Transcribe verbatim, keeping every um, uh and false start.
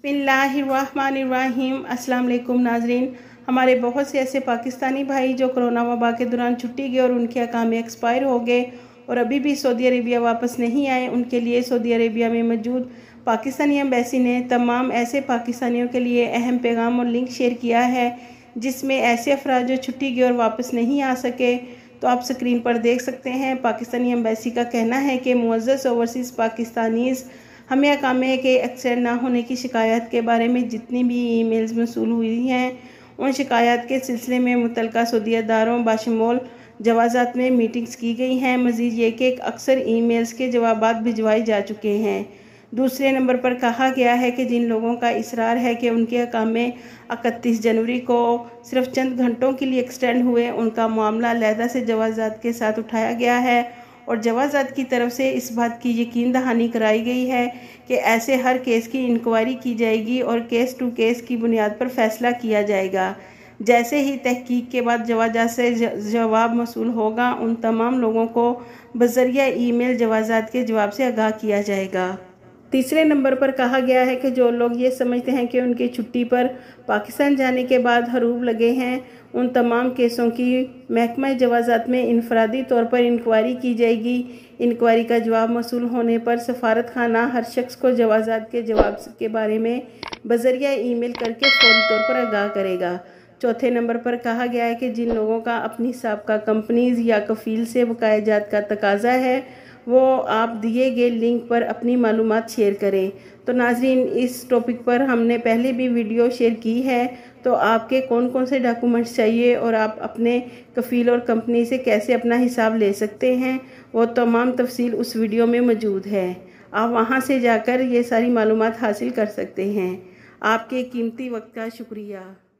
बिस्मिल्लाहिर्रहमानिर्रहीम। अस्सलाम वालेकुम नाजरीन। हमारे बहुत से ऐसे पाकिस्तानी भाई जो कोरोना वबा के दौरान छुट्टी गए और उनके अकामे एक्सपायर हो गए और अभी भी सऊदी अरेबिया वापस नहीं आए, उनके लिए सऊदी अरेबिया में मौजूद पाकिस्तानी एम्बेसी ने तमाम ऐसे पाकिस्तानियों के लिए अहम पैगाम और लिंक शेयर किया है जिसमें ऐसे अफराद जो छुट्टी गए और वापस नहीं आ सके, तो आप स्क्रीन पर देख सकते हैं। पाकिस्तानी एम्बेसी का कहना है कि मुअज़्ज़ज़ ओवरसीज़ पाकिस्तानीज़ हमें अकामे के एक्सटेंड ना होने की शिकायत के बारे में जितनी भी ईमेल्स मौसूल हुई हैं, उन शिकायत के सिलसिले में मुतल्लिका सऊदी अदारों बाशमूल जवाज़ात में मीटिंग्स की गई हैं। मज़ीद ये कि अक्सर ईमेल्स के जवाबात भिजवाए जा चुके हैं। दूसरे नंबर पर कहा गया है कि जिन लोगों का इसरार है कि उनके अकामे इकतीस जनवरी को सिर्फ चंद घंटों के लिए एक्सटेंड हुए, उनका मामला अलहदा से जवाज़ात के साथ उठाया गया है और जवाज़ात की तरफ से इस बात की यकीन दहानी कराई गई है कि ऐसे हर केस की इंक्वायरी की जाएगी और केस टू केस की बुनियाद पर फैसला किया जाएगा। जैसे ही तहकीक के बाद जवाज़ात से जवाब मौसूल होगा, उन तमाम लोगों को बज़रिया ईमेल जवाज़ात के जवाब से आगाह किया जाएगा। तीसरे नंबर पर कहा गया है कि जो लोग ये समझते हैं कि उनकी छुट्टी पर पाकिस्तान जाने के बाद हरूब लगे हैं, उन तमाम केसों की महकमा जवाज़ात में इनफरादी तौर पर इंक्वायरी की जाएगी। इंक्वायरी का जवाब मौसूल होने पर सफारत खाना हर शख्स को जवाज़ात के जवाब के बारे में बज़रिया ईमेल करके फौरी तौर पर आगाह करेगा। चौथे नंबर पर कहा गया है कि जिन लोगों का अपनी साबका कंपनीज या कफ़ील से बकाया जात का तकाजा है, वो आप दिए गए लिंक पर अपनी मालूमात शेयर करें। तो नाजरीन, इस टॉपिक पर हमने पहले भी वीडियो शेयर की है, तो आपके कौन कौन से डॉक्यूमेंट्स चाहिए और आप अपने कफ़ील और कंपनी से कैसे अपना हिसाब ले सकते हैं, वो तमाम तफसील उस वीडियो में मौजूद है। आप वहां से जाकर ये सारी मालूमात हासिल कर सकते हैं। आपके कीमती वक्त का शुक्रिया।